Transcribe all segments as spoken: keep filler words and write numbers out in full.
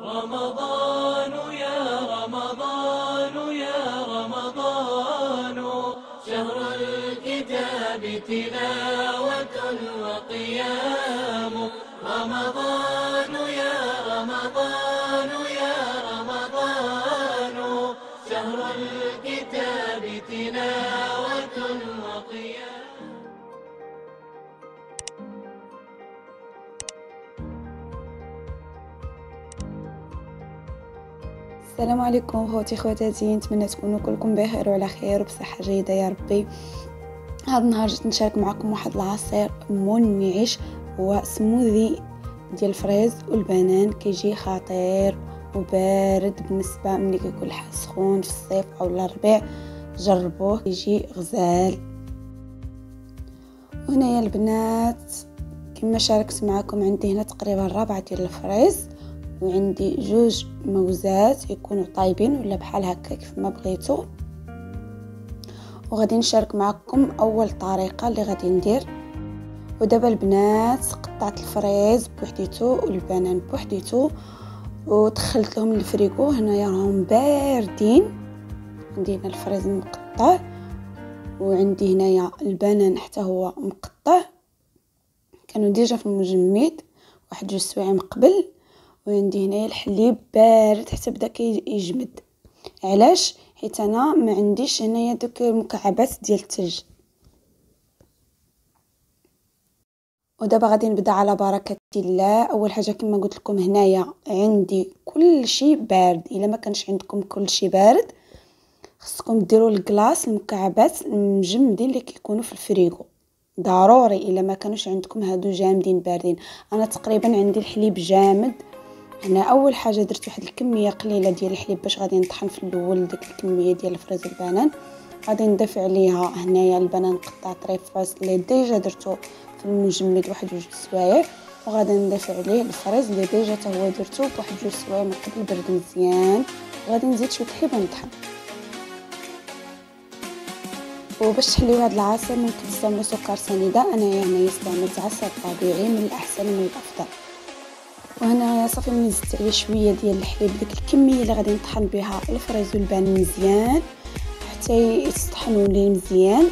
رمضان يا رمضان يا رمضان، شهر الكتاب تلاوة وقيام. رمضان يا رمضان يا رمضان، شهر الكتاب تلاوة وقيام. السلام عليكم خوتي خواتاتي، نتمنى تكونوا كلكم بخير وعلى خير وبصحه جيده يا ربي. هذا النهار جيت نشارك معكم واحد العصير منعش، هو سموذي ديال الفريز والبنان. كيجي خطير وبارد بالنسبه ملي كيكون الحال سخون في الصيف او الربيع. جربوه كيجي غزال. وهنايا البنات كما شاركت معكم، عندي هنا تقريبا ربعة ديال الفريز، وعندي جوج موزات يكونوا طايبين ولا بحال هكا كيف ما بغيتو. وغادي نشارك معكم اول طريقه اللي غادي ندير. ودابا البنات قطعت الفريز بوحديتو والبنان بوحديتو ودخلت لهم الفريغو. هنايا راهم باردين. عندي هنا الفريز مقطع، وعندي هنايا البنان حتى هو مقطع، كانوا ديجا في المجمد واحد جوج سوايع من قبل. وعندي هنايا الحليب بارد حتى بدا كيجمد. علاش؟ حيت انا ما عنديش هنايا دوك المكعبات ديال الثلج. ودابا غادي نبدا على بركه الله. اول حاجه كما قلت لكم هنايا عندي كل شيء بارد. الا ما كانش عندكم كل شيء بارد خصكم ديروا الكلاص المكعبات المجمدين اللي كيكونوا في الفريغو ضروري. الا ما كانوش عندكم هادو جامدين باردين. انا تقريبا عندي الحليب جامد. هنا اول حاجه درت واحد الكميه قليله ديال الحليب باش غادي نطحن في الاول ديك الكميه ديال الفريز والبنان. غادي نضيف عليها هنايا البنان قطع طريفاس اللي ديجا درتو في المجمد واحد جوج سوايع، وغادي نضيف عليه الفريز اللي ديجا حتى هو درتو بواحد جوج سوايع من قبل برد مزيان. وغادي نزيد شويه الحليب ونطحن. وباش تحليو هذا العصير ممكن تستعملوا سكر سنيده. انا يعني استعملت عسل طبيعي من الاحسن ومن الافضل. وهنا صافي من زدت عليه شويه ديال الحليب، ديك الكميه اللي غادي نطحن بها الفريز والبنان مزيان حتى يستحنوا لي مزيان.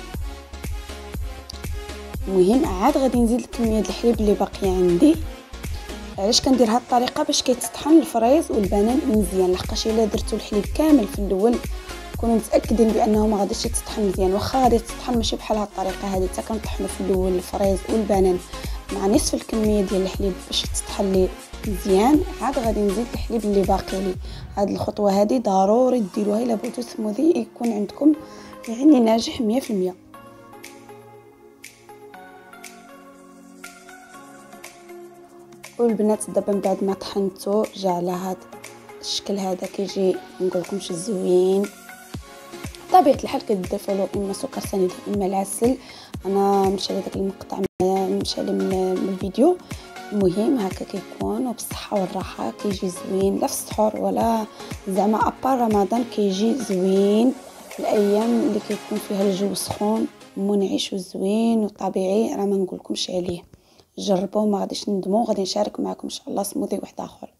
المهم عاد غادي نزيد الكميه ديال الحليب اللي باقيه عندي. علاش كندير هاد الطريقه؟ باش كيتطحن الفريز والبنان مزيان. لحقاش الا درتو الحليب كامل في الاول كونوا متاكدين بانه ما غاديش يتطحن مزيان. واخا غادي يتطحن ماشي بحال هاد الطريقه هذه، حتى كنطحنوا في الاول الفريز والبنان مع نصف الكميه ديال الحليب باش يتطحن لي مزيان. عاد غادي نزيد الحليب اللي باقي لي. هاد الخطوه هذه ضروري ديروها الا بغيتو سموذي يكون عندكم يعني ناجح مية في المية. والبنات دابا من بعد ما طحنتو جا على هاد الشكل هذا كيجي نقول لكمش زوين. طبيعه الحال كتضيفوا له اما سكر سنيد اما العسل. انا مشى لي داك المقطع مشى لي من الفيديو. المهم هكا كيكون وبالصحه والراحه، كيجي زوين لا في السحور ولا زعما ابار رمضان. كيجي زوين الايام اللي كيكون فيها الجو سخون منعش وزوين وطبيعي. راه ما نقولكمش عليه، جربوه ما غاديش ندموا. غادي نشارك معكم ان شاء الله سموذي واحد اخر.